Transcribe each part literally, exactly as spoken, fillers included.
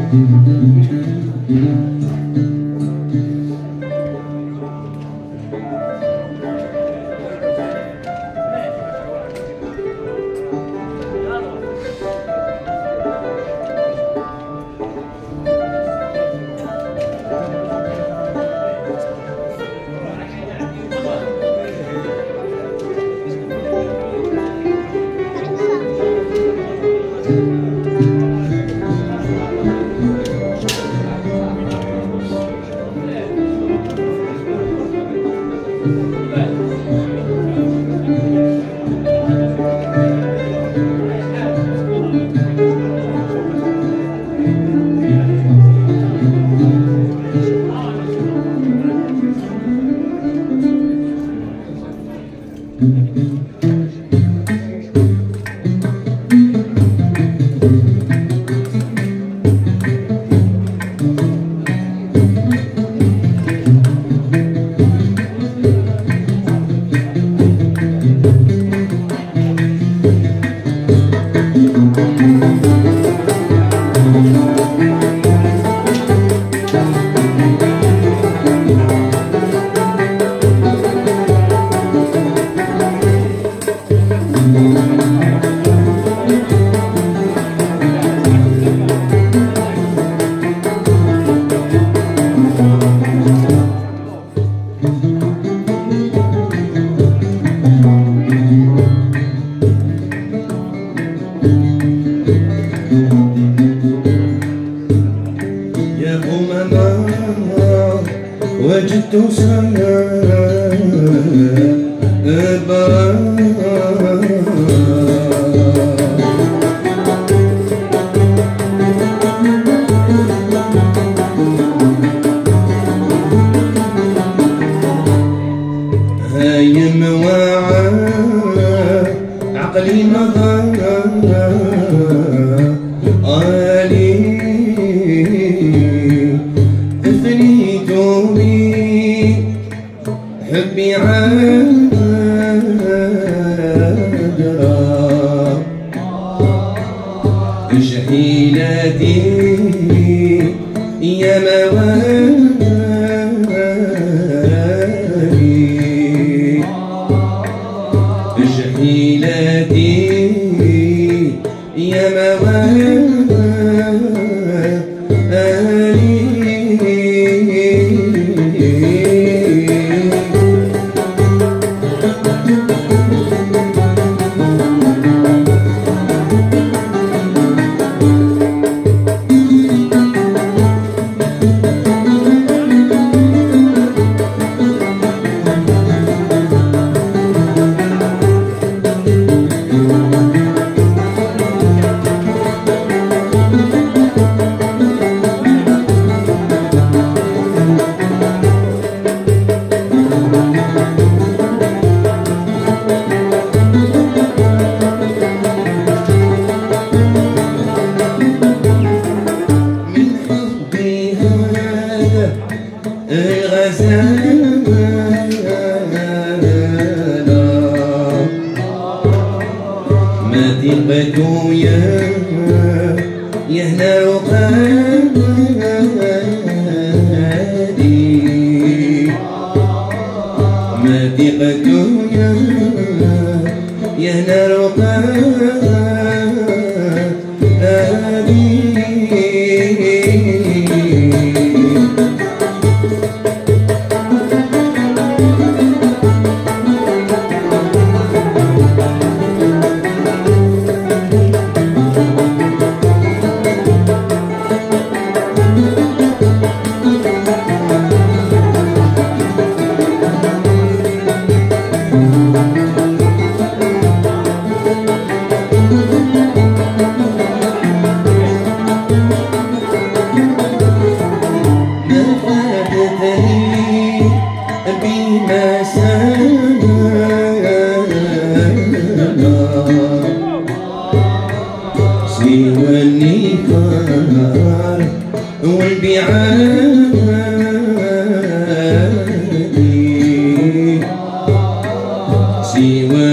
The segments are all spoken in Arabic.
وجدت هايم وعى عقلي مضى آلي أثنيت بي حبي عادرا شحيلتي يا موالي شحيلتي يا موالي بدو يا يهنا وقادي ما بدو يا يهنا وقادي سوى النفار والبعاد سوى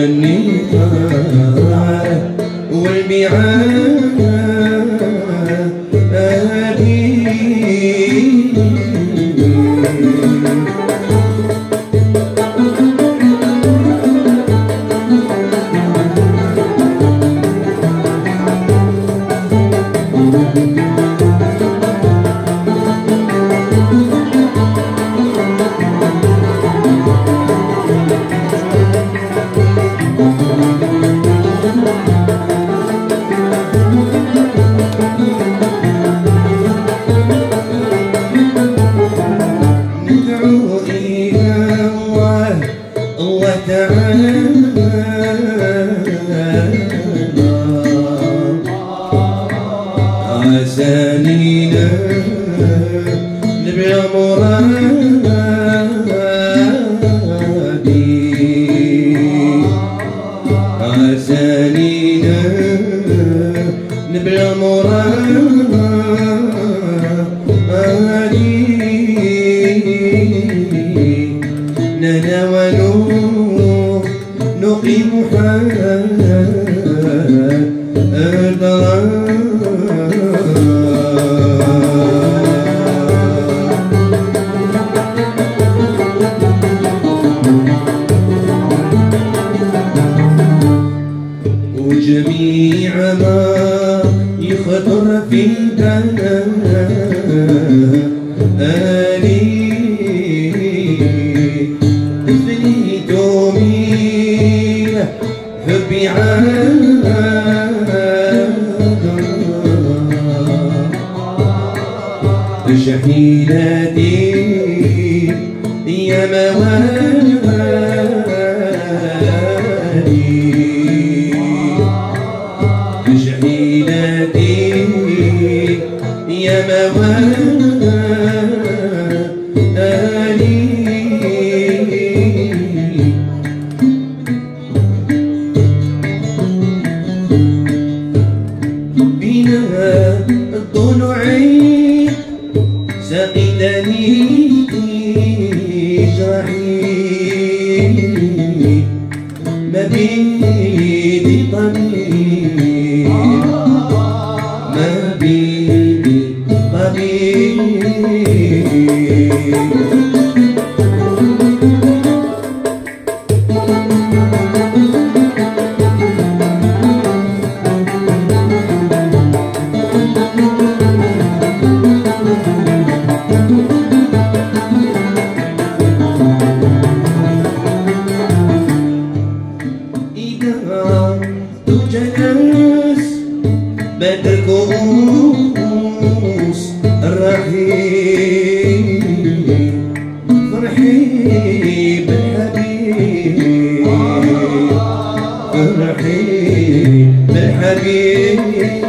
النفار والبعاد نبي مرادي عسانينا نبي مرادي نناول نقيم وجميع ما يخطر في بالي تفنيتوني حبي عاد شحيلتي يا موالي شحيلتي يا موالي بنا الضلوعين سقيتني جرحي ما بيدي طبيب ما بيدي طبيب تجلس بدر كؤوس الرحيم فرحي بالحبيب فرحي بالحبيب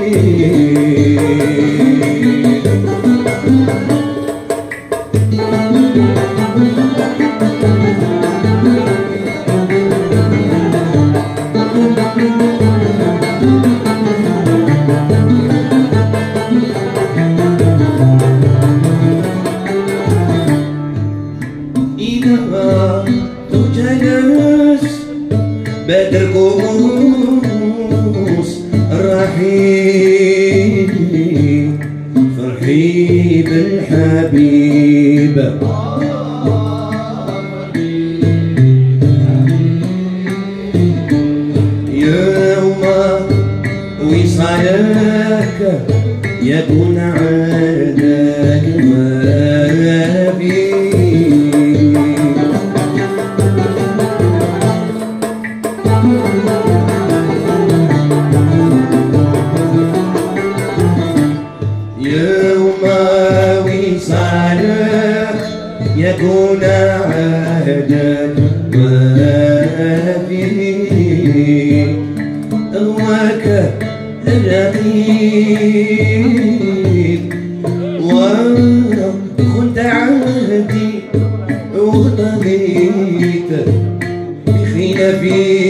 تجلس بدر كؤوس الرحيم فرحي بالحبيب يوم وصالك يكون عادك ما فيه يوم وصالك يكون عهدك ما فيه هواك الرقيب وكنت عهدي وطليت بخلافي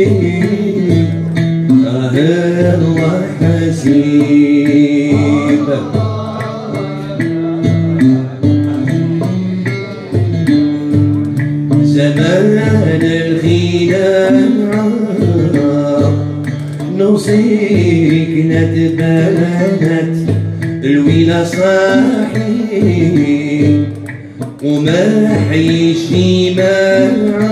أهل وحسيب زمان الخداع نوصيك نتبانت الويلة صاحي وما حيش معاه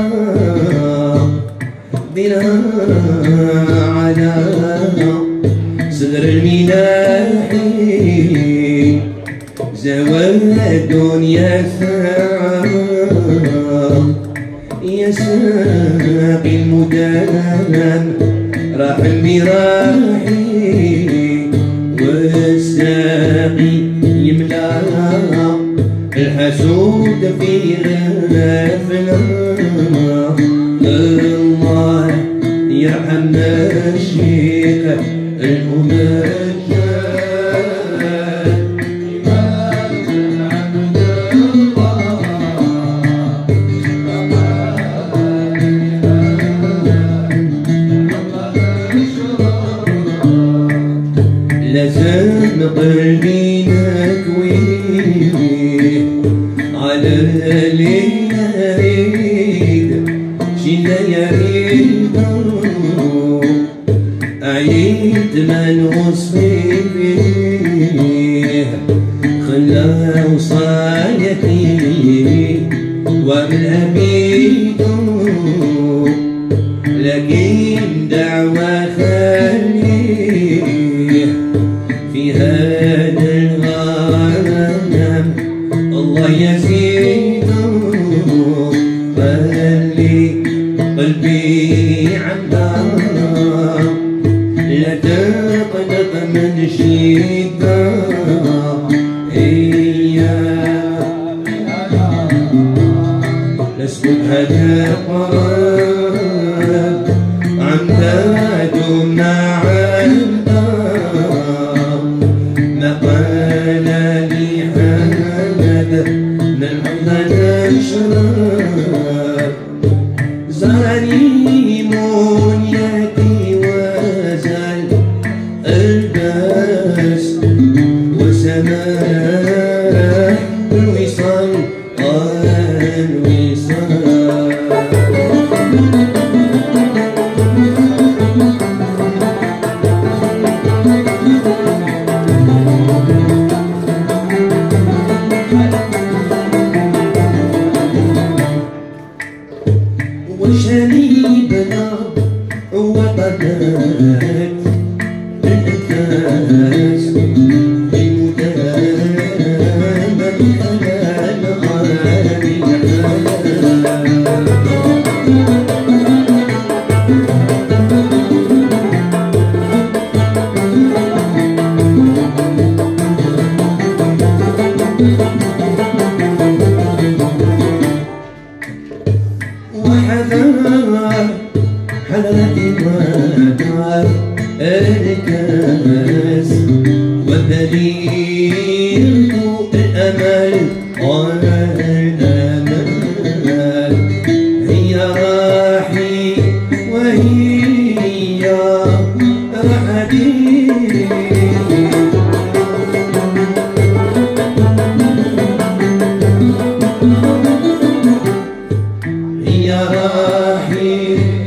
بنا على صدر الملاحي زوال الدنيا ساعة يا ساقي المدام راح المراحي والساقي يملا الحسود في غفلة الله يرحم الشيخ الأمجاد وصايتي ومن أبيت لكن دعوة خليه في هذا الغرام الله يزيد خلي قلبي عمار لا تقلق من شدة لست هذا قرار عمداد مع الدار ما قال لي حمد من الحمد أشرار زارني منيتي وزال الباس وسماح الوصال وشريبنا وطنات الأنفاس بمدامة الحلال غالي وحذر حلالتي ودار الكاس والدليل الأمل والأمل هي راحي وهي راحتي هي راحي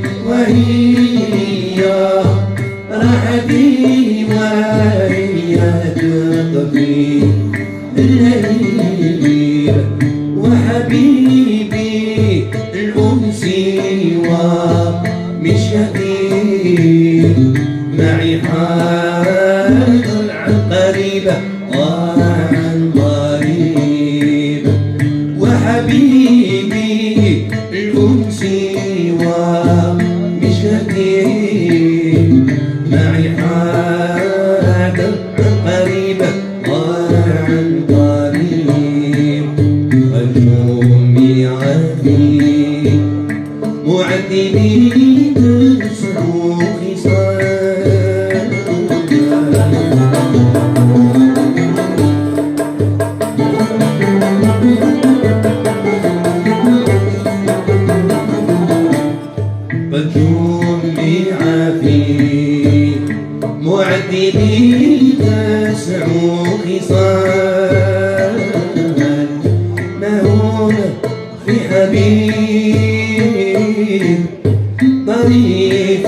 وهي راحتي وهي تقضي الليل وحبيبي الأنسي ومشيتي معي حال عن قريبة وعن قريب وحبيبي الأنسي ومشيتي معي حال قريبة وعن قريب اليوم يعدي معدني تسعو خصال فجمع في معدني تسعو خصال ما هو في حبيب طريق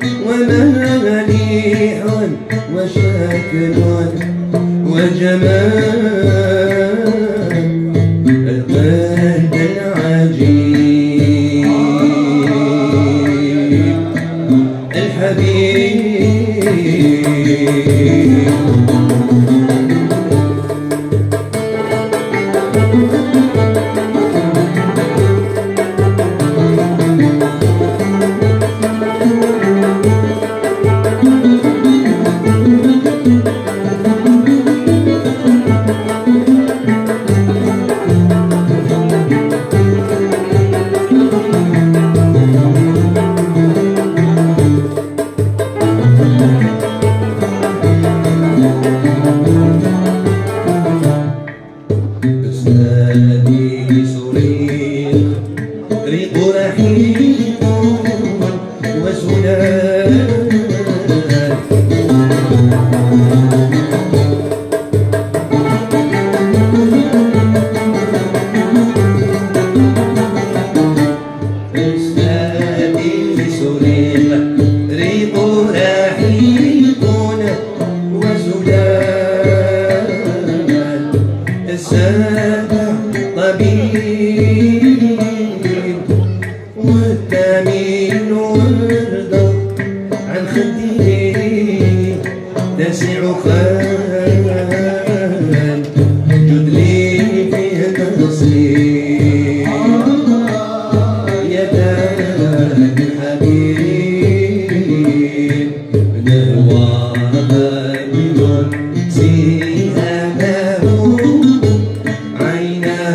ومليح وشكل وجمال القلب العجيب الحبيب أسناني صريخ ريق رحيق وسلال أسناني صريخ ريق رحيق وسلال السابع طبيب والثامن وردة عن خدي تسع خان جد لي فيه نصيب يا دار الحبيب نهوى غالي سيهامه عينه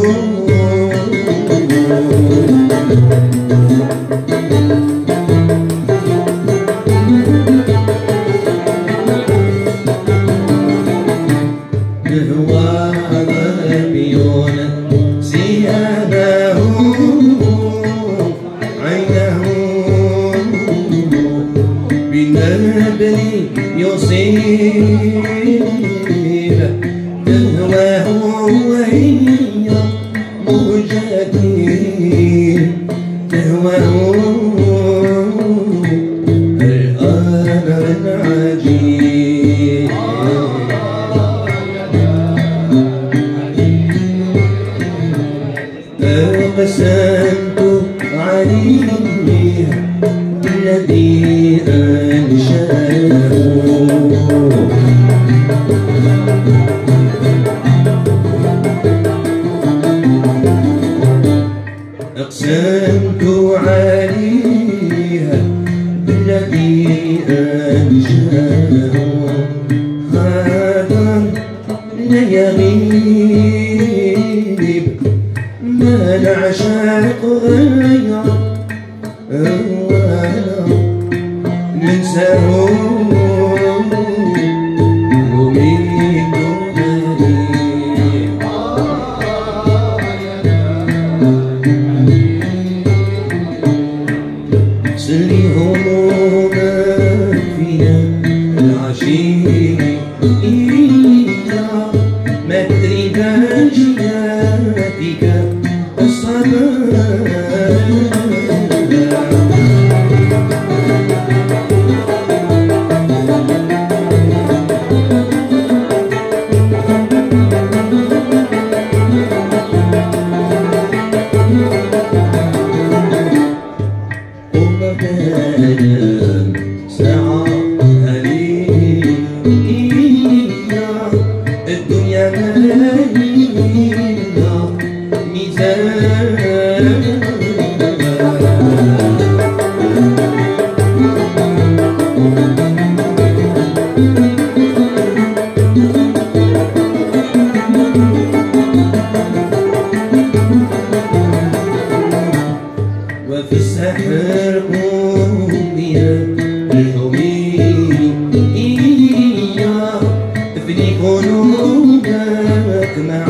نهوى غالي سيهامه عينه بالنبل يصيب تهواه وهي موجتي تهواه الأمر العجيب أقسمت عليه الذي أنشأه أقسمت عليها بالذي أنشأه هذا لا يغيب ما نعشق غير ولا ننساه نميت مريض سلي هموما فينا العشيق ما تدري بجياتك الصبر ساعة هليلة الدنيا مليئة ميزان وفي السحر قومية الحمية ابني قلوبك مع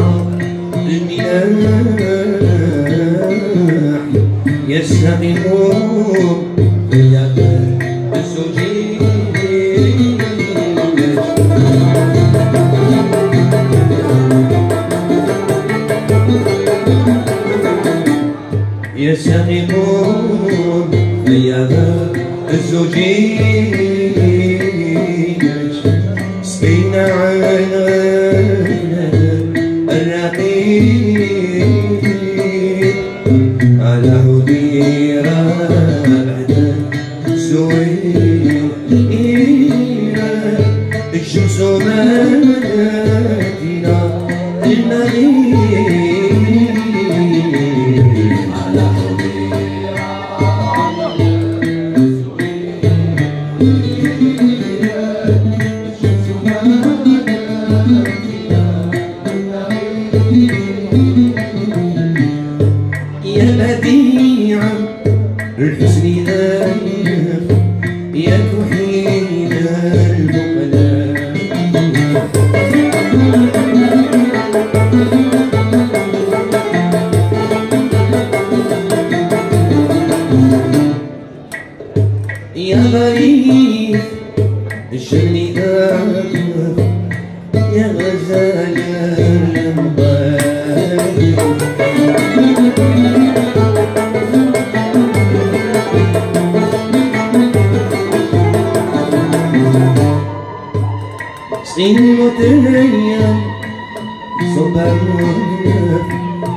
المياه يستقيمون في يد الزوجين يستقيمون في يد الزوجين سقينا عينا الرقيق على هديرة بعد سوينا الشمس مدينة المغيب على يا بديعا الحسن آية يا توحيد البقلاء برف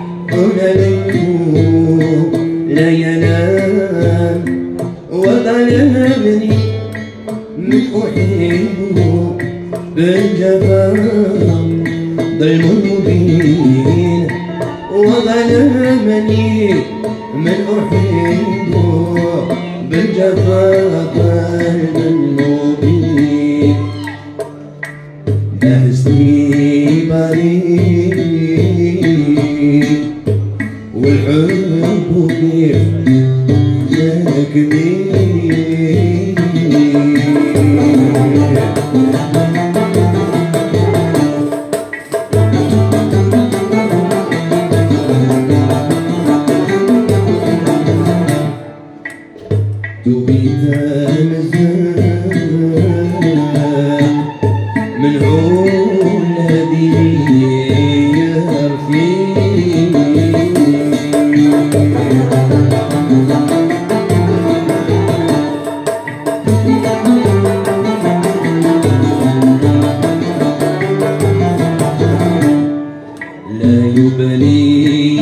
وليله لا ينام وظلمني من أحبه بالجفاء ظلم مبين وظلمني من أحبه بالجفاء ظلم مبين أحسني بريء والحب كيف يكفي تبيت من عون هديه لا يبلي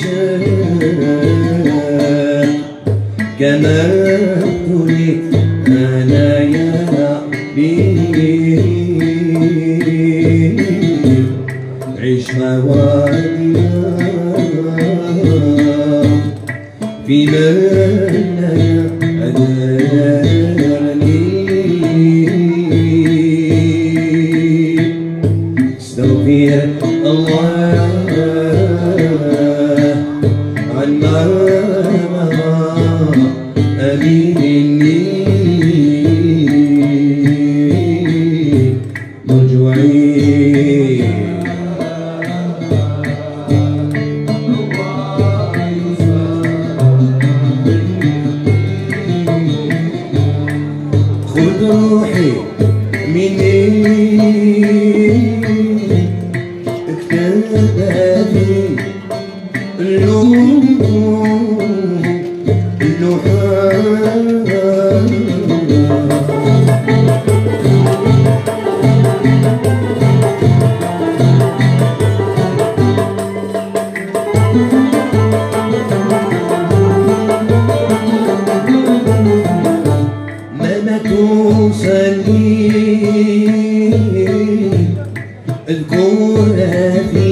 عشاء كما تريد أنا يا ربي عيش موادنا في منايا أدرني استغفر الله عن ما مني مرجوعي خذ روحي مني اكتبتي اللوم مهما توصلي اذكرها في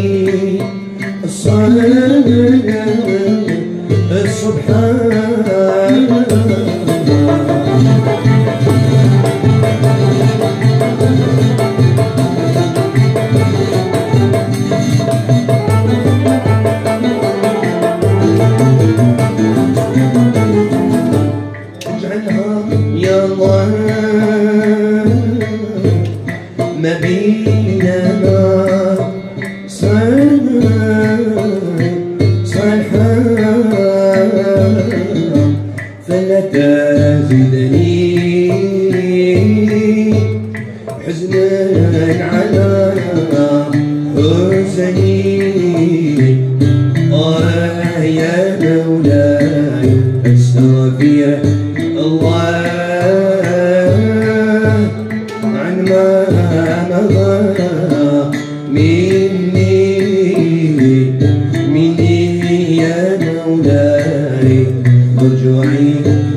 الصلاة السبحان اجعلها يا الله ما بيننا صالحا فلا تزدني حزنا على حزني آه يا مولاي أستغفر الله عن ما مضى مني مني يا مولاي رجوعي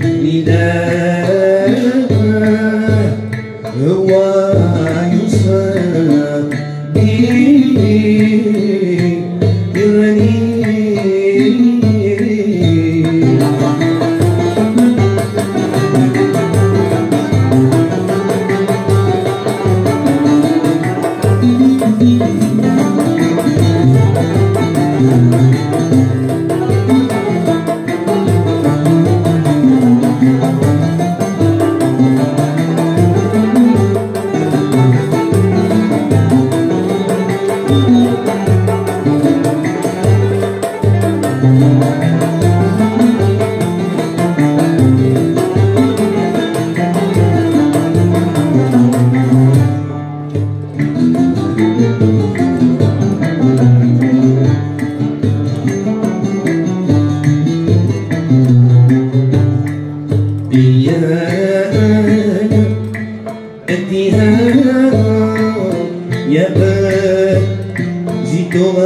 نداء هو يصاب برني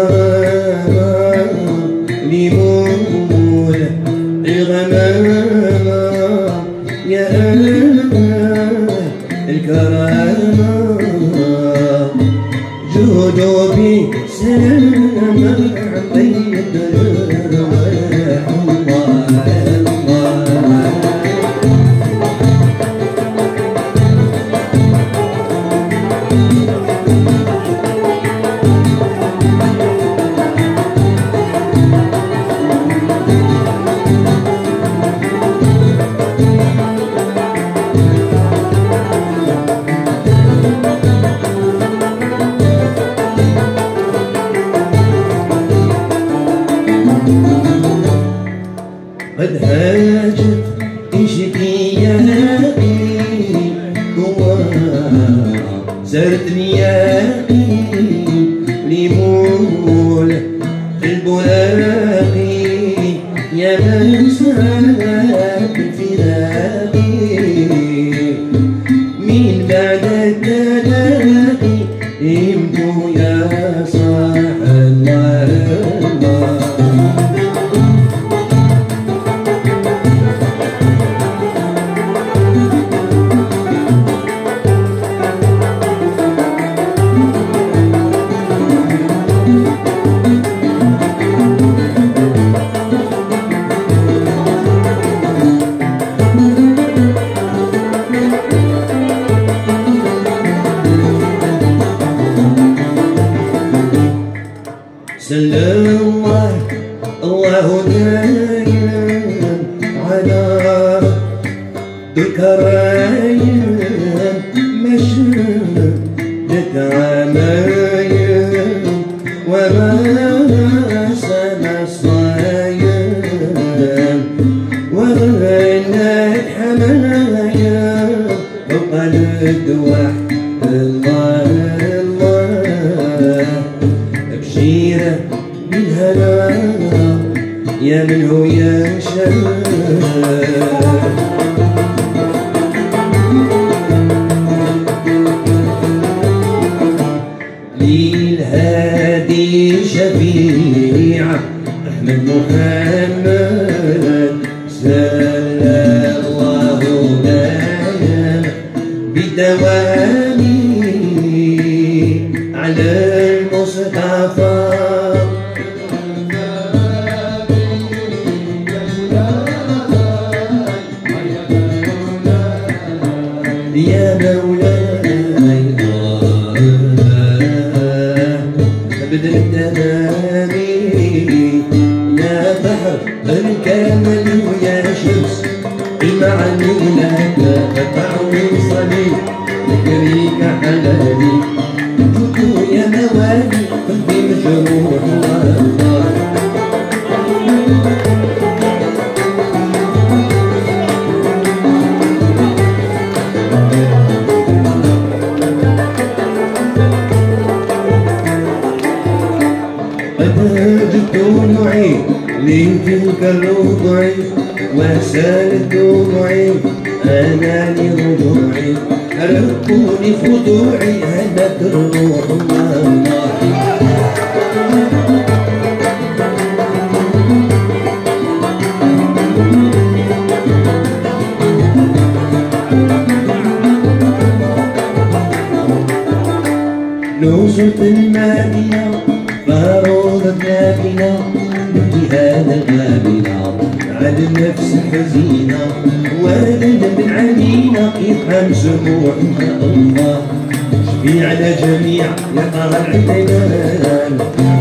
ليمون الغمامة يا الكرامة جودوا بسلامة عطية الأرواح الله الله. قد هاجت اشتياقي سرت نياقي لمول البراقي يا من ساك فراقي من بعد التلاقي امتو يا صاح الله الله. سلم الله الله دايم على ذكرايم مشدت عمايم وما سنى الصايم وغنت حمايا فوق الدواح الله الله. أبشيرة بالهنا يا من هو يشاء للهادي شفيعة أحمد محمد صلى الله دائما بدوامي على المصطفى يا مولاي بدل التمامي يا بحر الكامل ويا شمس مع المولى تقطع صليب ذكريك حلالي جدو يا موالي قلبي مجروح الله. قد جئت معي من تلك الرضع وسالت دموعي أنا لرجوعي أرقوني خضوعي هدت الروح الله. لو زرت المدينة فروضت نافلة بجهاد الغابلة على النفس الحزينة ولد من علينا يفهم سموعنا الله. شفي على جميع يقرأ العدنان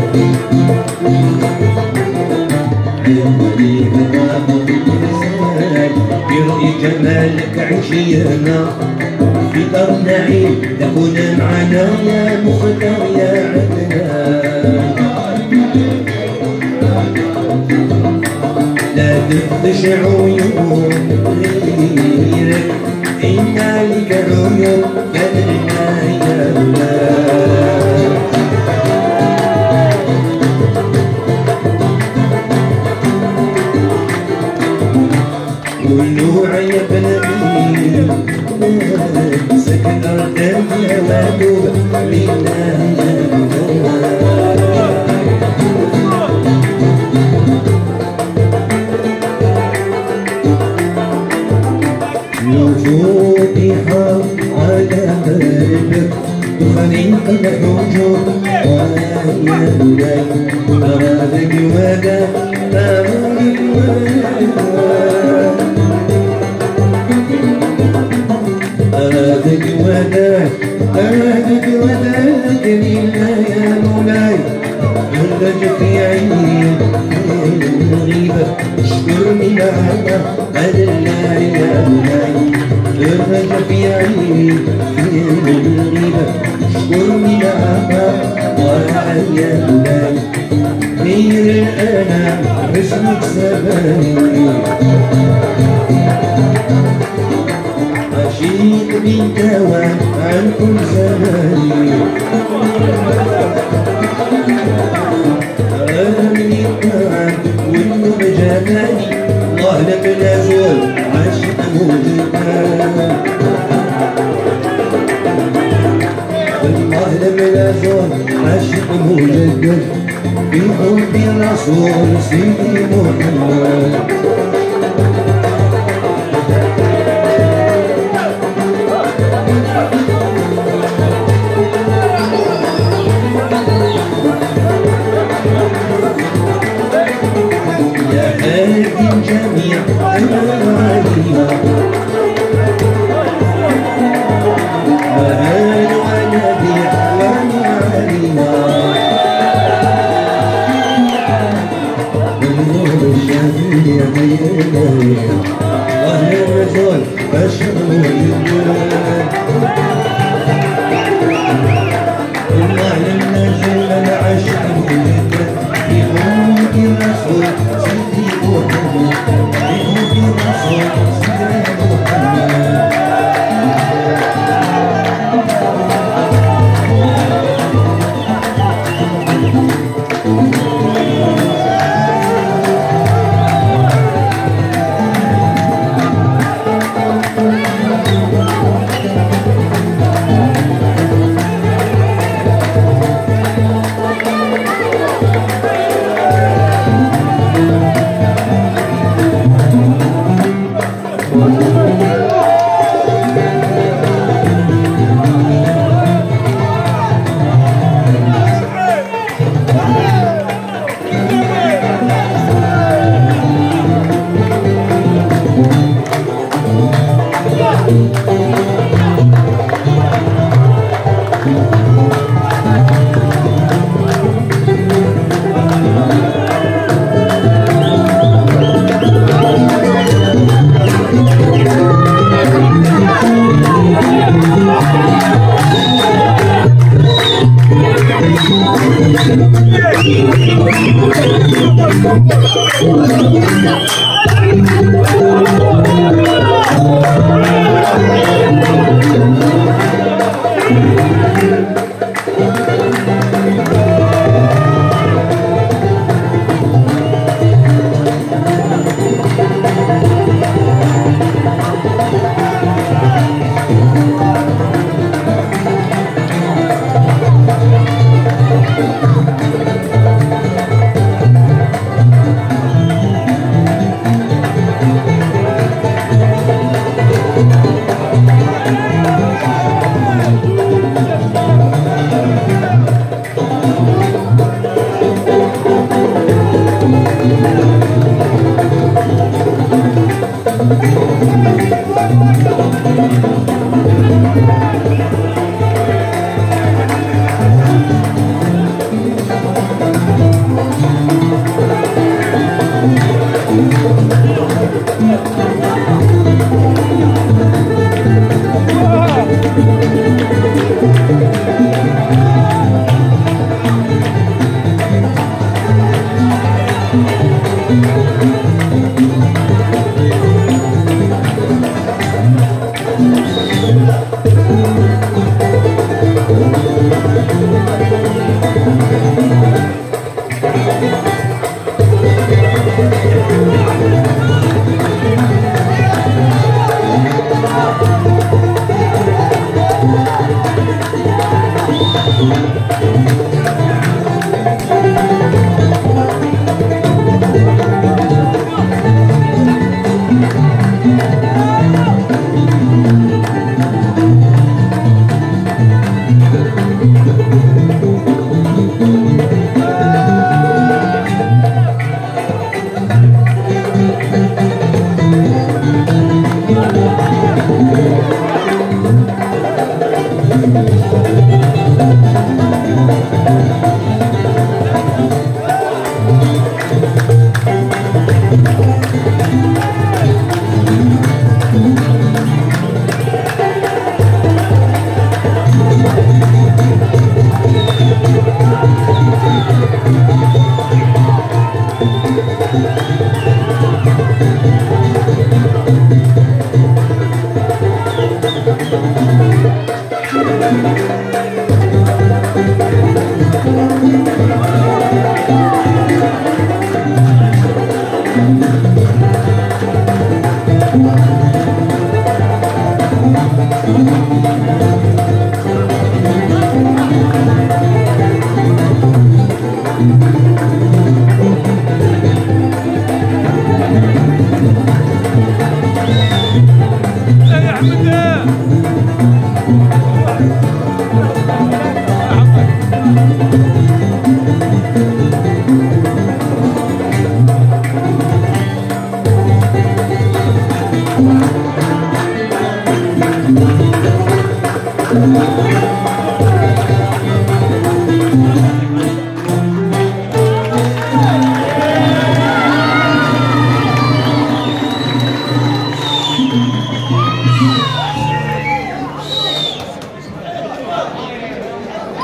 برؤي جمالك عشيرنا في دار النعيم تكون معنا يا مختار يا عدنان. لا تخدش عيون غيرك إن لك عيون بدرنا يا الله. قولوا يا بنبي سكن أرض الهوى لله يا الله. أرادك ودا أرادك ودا أرادك ودا أرادك ودا جميلنا يا مولاي هرج في عيني الغيبة اشكرني نعمة أدلنا يا مولاي هرج في عيني الغيبة اشكرني نعمة وعلى يا مولاي خير الأنام اسمك سباني عشيق بالدوام عن كل زماني أنا من التعب والنوم جاناني الله لم نزول عشق موجودان الله لم نزول عشق موجودان في حب الرسول سيدي محمد يا هادي الجميع أنا عليها وهان ونبيع وأنا عليها يا بينا وهي الرجال أشهر الجبال والله لم نجل العشق جدا في حب الرسول سيدي محمد في حب الرسول سيدي محمد Thank you.